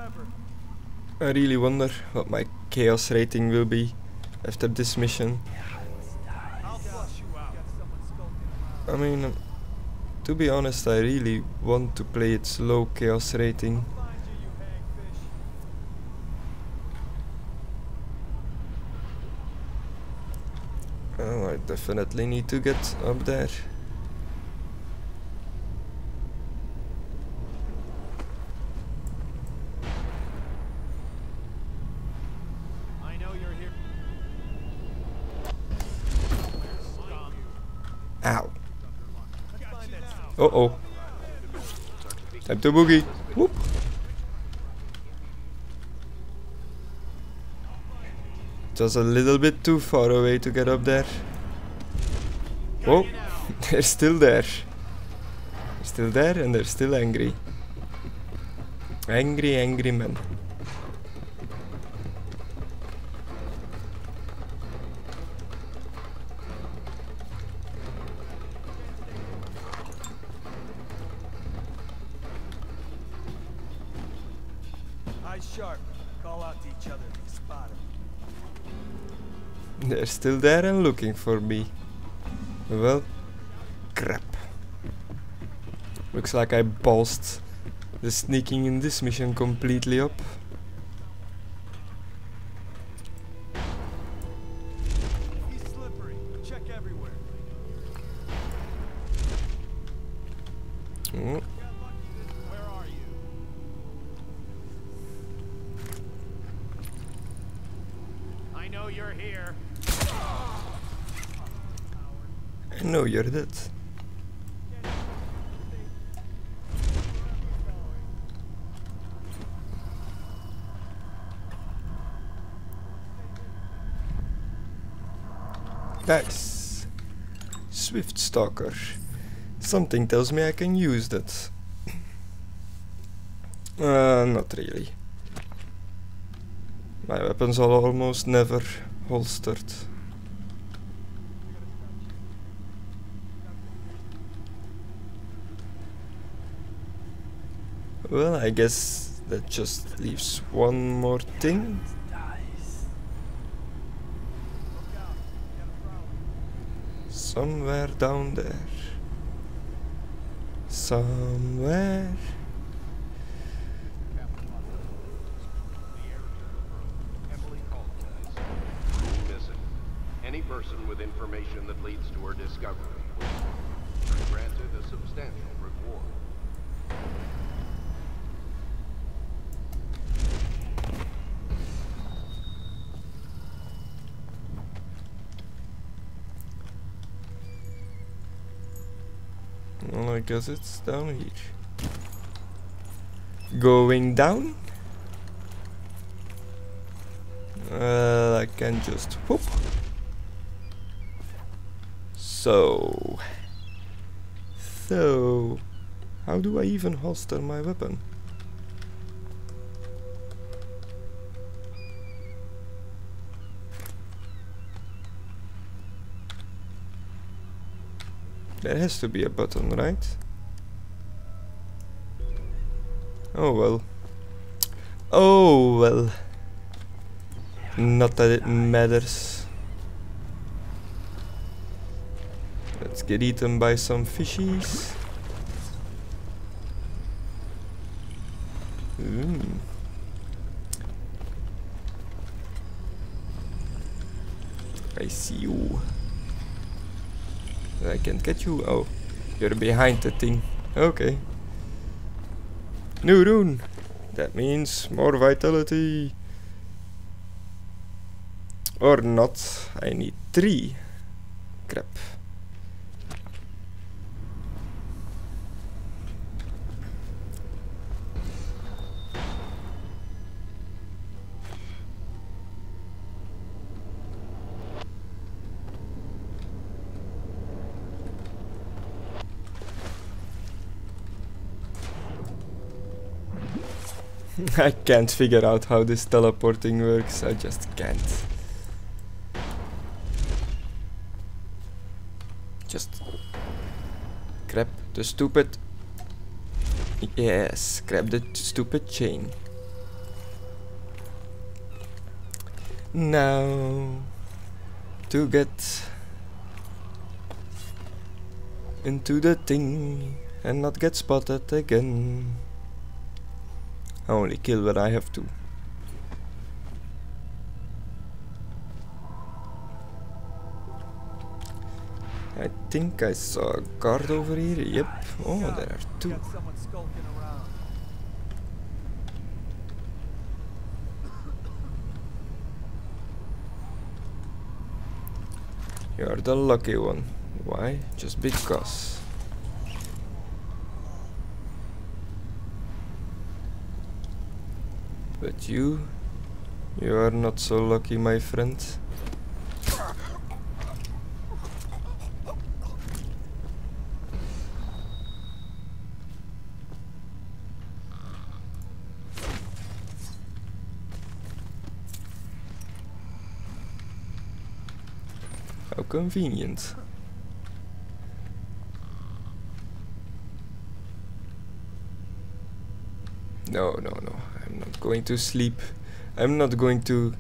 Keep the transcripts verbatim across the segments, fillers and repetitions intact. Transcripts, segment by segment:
I really wonder what my chaos rating will be after this mission. I mean, to be honest, I really want to play its low chaos rating. Oh, I definitely need to get up there. I know you're here. Ow. Uh oh. Time to boogie. Whoop. Just a little bit too far away to get up there. Oh, they're still there. They're still there and they're still angry. Angry, angry men. Eyes sharp. Call out to each other if you spot him. They're still there and looking for me. Well, crap. Looks like I balsed the sneaking in this mission completely up. He's slippery. Check everywhere. Oh. Where are you? I know you're here. I know you're dead. Nice. Swift Stalker. Something tells me I can use that. Uh, not really. My weapons are almost never holstered. Well, I guess that just leaves one more thing. Somewhere down there. Somewhere. Missing. Any person with information that leads to her discovery will be granted a substantial reward. Well, I guess it's down here. Going down? Well, I can just whoop. So... So... How do I even holster my weapon? There has to be a button, right? Oh well. Oh well. Not that it matters. Let's get eaten by some fishies. Mm. I see you. I can't get you. Oh, you're behind the thing. Okay. New rune. That means more vitality. Or not. I need three. Crap. I can't figure out how this teleporting works, I just can't. Just grab the stupid... Yes, grab the stupid chain. Now to get into the thing and not get spotted again. I only kill when I have to. I think I saw a guard over here. Yep. Oh, there are two. Got someone skulking around. You're the lucky one. Why? Just because. But you, you are not so lucky, my friend. How convenient. No, no, no. I'm not going to sleep. I'm not going to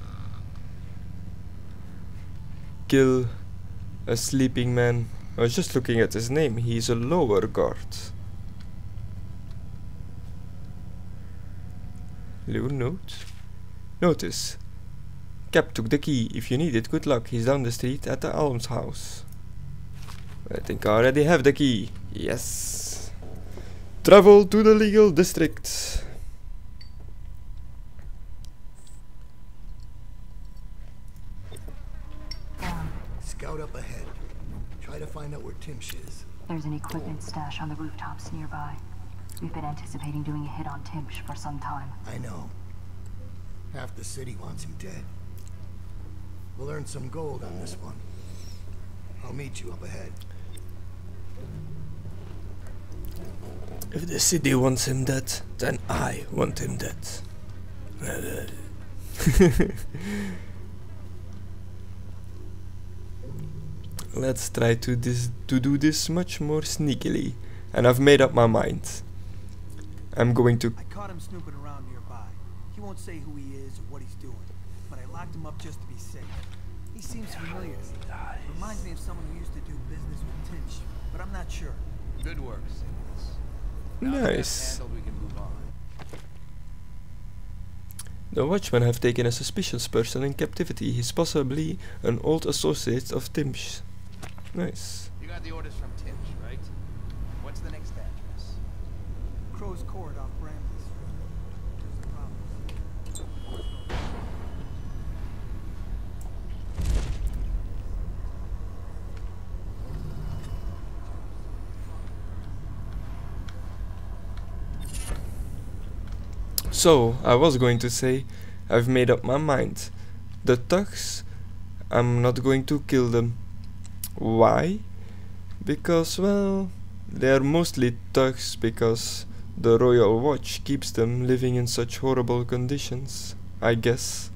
kill a sleeping man. I was just looking at his name. He's a lower guard. Little note. Notice. Cap took the key. If you need it, good luck. He's down the street at the almshouse. I think I already have the key. Yes. Travel to the legal district. Scout up ahead. Try to find out where Timsh is. There's an equipment stash on the rooftops nearby. We've been anticipating doing a hit on Timsh for some time. I know. Half the city wants him dead. We'll earn some gold on this one. I'll meet you up ahead. If the city wants him dead, then I want him dead. Let's try to this to do this much more sneakily. And I've made up my mind. I'm going to... I caught him snooping around nearby. He won't say who he is or what he's doing, but I locked him up just to be safe. He seems familiar. Reminds me of someone who used to do business with Timsh, but I'm not sure. Good work, Simmons. Now that that's Nice. handled, we can move on. The Watchmen have taken a suspicious person in captivity. He's possibly an old associate of Timsh. Nice. You got the orders from Timsh, right? What's the next address? Crow's Court off Bramley Street. There's a problem. So, I was going to say, I've made up my mind. The thugs, I'm not going to kill them. Why? Because, well, they're mostly thugs because the Royal Watch keeps them living in such horrible conditions, I guess.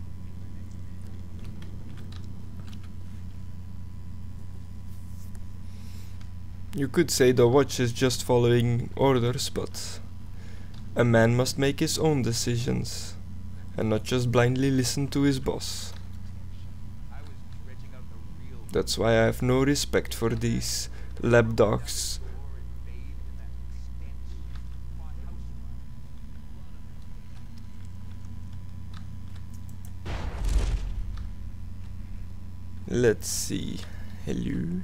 You could say the Watch is just following orders, but a man must make his own decisions and not just blindly listen to his boss. I was dredging out the real That's why I have no respect for these lapdogs. Let's see. Hello.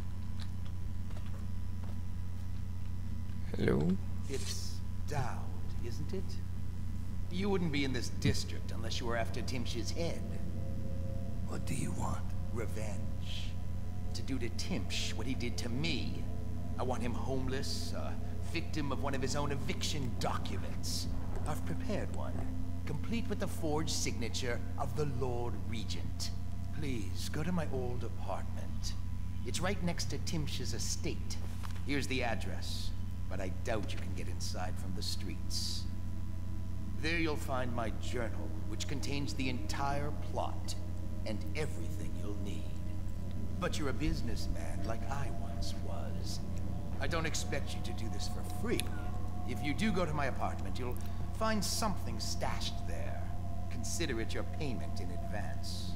Hello. It's Dowd, isn't it? You wouldn't be in this district unless you were after Timsh's head. What do you want? Revenge. To do to Timsh what he did to me. I want him homeless, a victim of one of his own eviction documents. I've prepared one, complete with the forged signature of the Lord Regent. Please, go to my old apartment. It's right next to Timsh's estate. Here's the address, but I doubt you can get inside from the streets. There you'll find my journal, which contains the entire plot and everything you'll need. But you're a businessman like I once was. I don't expect you to do this for free. If you do go to my apartment, you'll find something stashed there. consider it your payment in advance.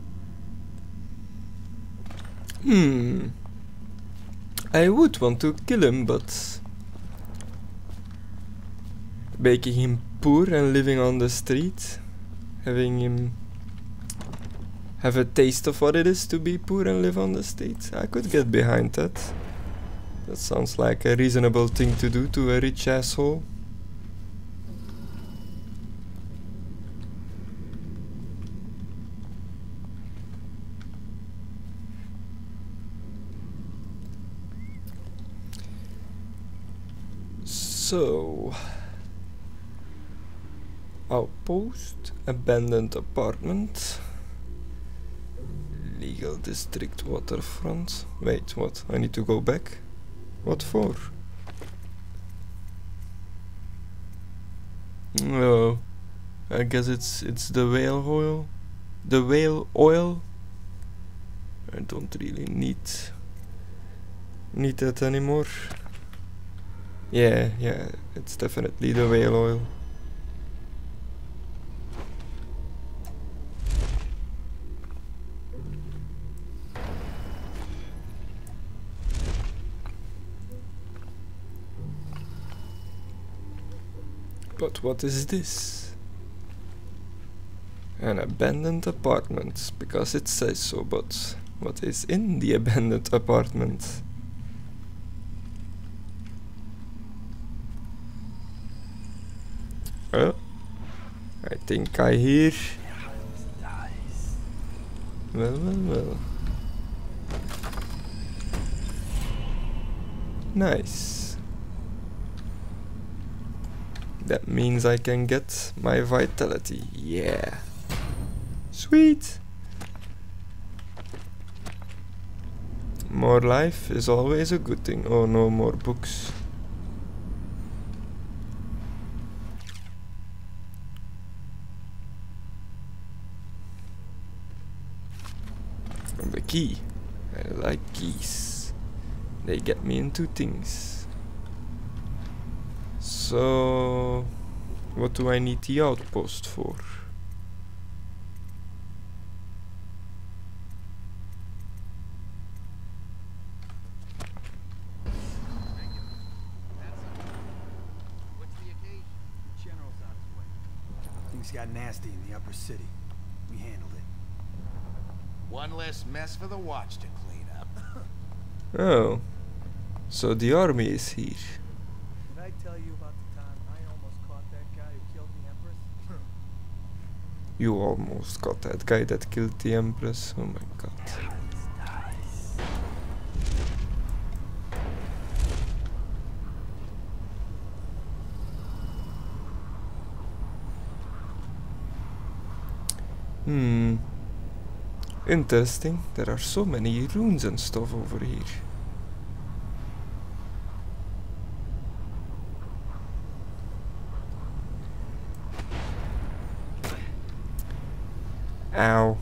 Hmm. I would want to kill him, but making him poor and living on the street, having him have a taste of what it is to be poor and live on the street, I could get behind that. That sounds like a reasonable thing to do to a rich asshole. So, outpost, abandoned apartment, legal district, waterfront. Wait, what? I need to go back? What for? Oh, I guess it's it's the whale oil. The whale oil. I don't really need need that anymore. Yeah, yeah, it's definitely the whale oil. But what is this? An abandoned apartment, because it says so, but what is in the abandoned apartment? Oh, I think I hear. Well, well, well. Nice. That means I can get my vitality. Yeah. Sweet. More life is always a good thing. Oh, no more books. The key. I like keys. They get me into things. So, what do I need the outpost for? What's the occasion? The general's on his way. Things got nasty in the upper city. We handled it. One less mess for the watch to clean up. Oh, so the army is here. Did I tell you about the time I almost caught that guy who killed the Empress? You almost got that guy that killed the Empress. Oh my god. Hmm. Interesting. There are so many runes and stuff over here. Ow.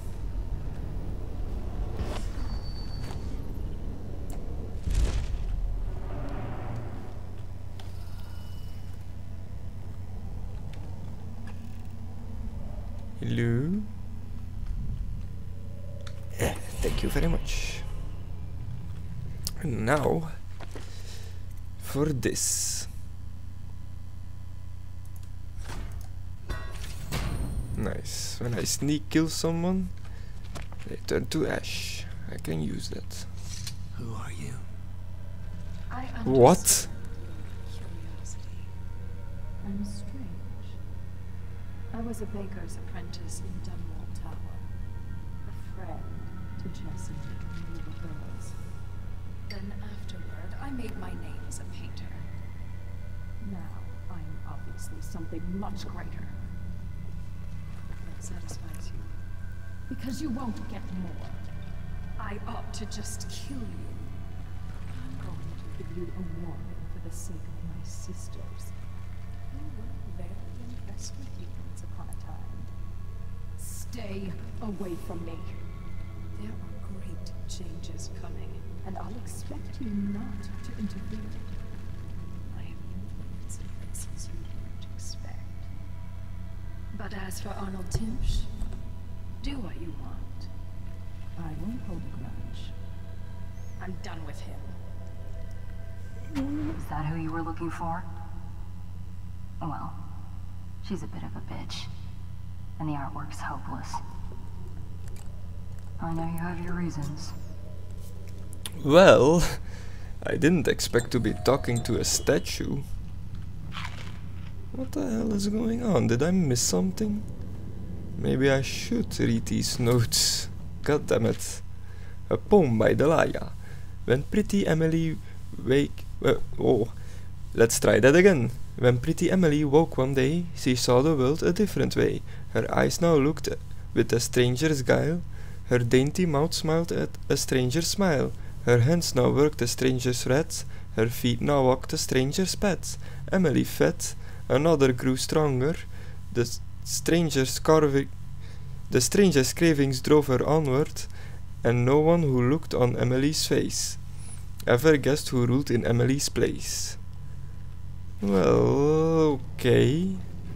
Hello? Eh, thank you very much. And now, for this. Nice. When I sneak kill someone, they turn to ash. I can use that. Who are you? I What? understand curiosity. I'm strange. I was a baker's apprentice in Dunwall Tower. A friend to Jesse and the little girls. Then afterward, I made my name as a painter. Now, I'm obviously something much greater. That satisfies you. Because you won't get more. I ought to just kill you. I'm going to give you a warning for the sake of my sisters. Who were very impressed with you once upon a time. Stay away from me. There are great changes coming, and I'll expect you not to interfere. I have influence in places you won't expect. But as As for Arnold Timsh, do what you want. I won't hold a grudge. I'm done with him. Is that who you were looking for? Well, she's a bit of a bitch. And the artwork's hopeless. I know you have your reasons. Well, I didn't expect to be talking to a statue. What the hell is going on? Did I miss something? Maybe I should read these notes. God damn it. A poem by Delia. When pretty Emily wake... Uh, oh, let's try that again. When pretty Emily woke one day, she saw the world a different way. Her eyes now looked with a stranger's guile. Her dainty mouth smiled at a stranger's smile. Her hands now worked a stranger's rats. Her feet now walked a stranger's paths. Emily fed, another grew stronger. The stranger's carving, the stranger's cravings drove her onward, and no one who looked on Emily's face ever guessed who ruled in Emily's place. Well, okay.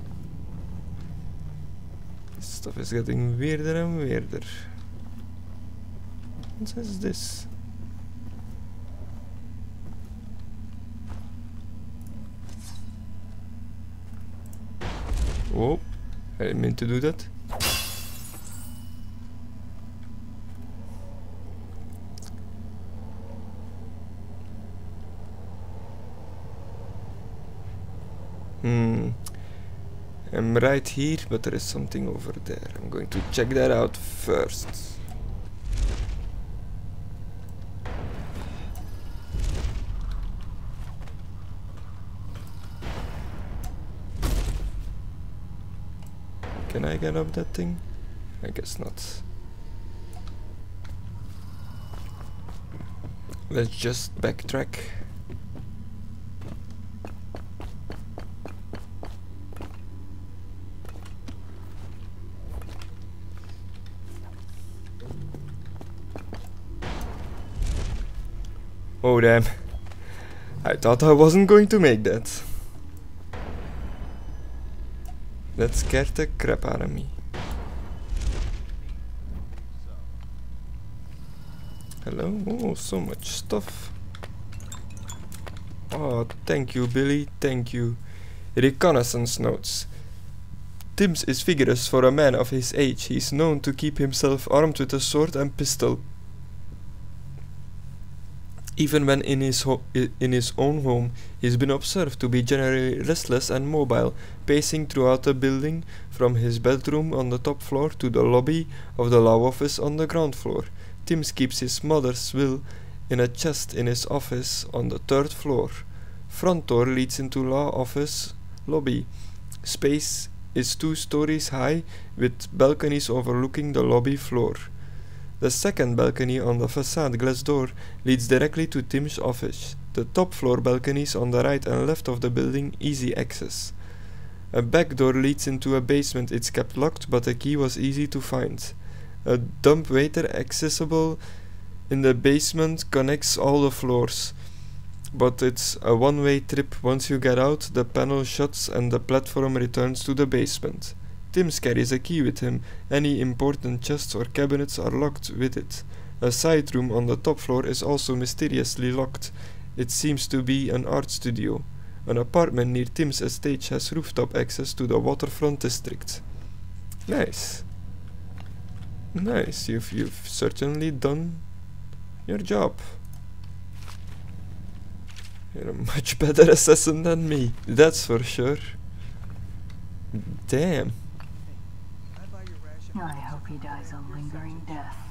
This stuff is getting weirder and weirder. What is this? Oh, I didn't mean to do that. Hmm. I'm right here, but there is something over there. I'm going to check that out first. Can I get up that thing? I guess not. Let's just backtrack. Oh damn. I thought I wasn't going to make that. That scared the crap out of me. Hello? Oh, so much stuff. Oh, thank you, Billy. Thank you. Reconnaissance notes. Timms is vigorous for a man of his age. He is known to keep himself armed with a sword and pistol. Even when in his, ho in his own home, he has been observed to be generally restless and mobile, pacing throughout the building from his bedroom on the top floor to the lobby of the law office on the ground floor. Timms keeps his mother's will in a chest in his office on the third floor. Front door leads into law office lobby. Space is two stories high with balconies overlooking the lobby floor. The second balcony on the facade glass door leads directly to Tim's office. The top floor balconies on the right and left of the building easy access. A back door leads into a basement. It's kept locked, but a key was easy to find. A dumbwaiter accessible in the basement connects all the floors, but it's a one-way trip. Once you get out, the panel shuts and the platform returns to the basement. Timms carries a key with him. Any important chests or cabinets are locked with it. A side room on the top floor is also mysteriously locked. It seems to be an art studio. An apartment near Tim's estate has rooftop access to the waterfront district. Nice. Nice, you've, you've certainly done your job. You're a much better assassin than me, that's for sure. Damn. I hope he dies a lingering death.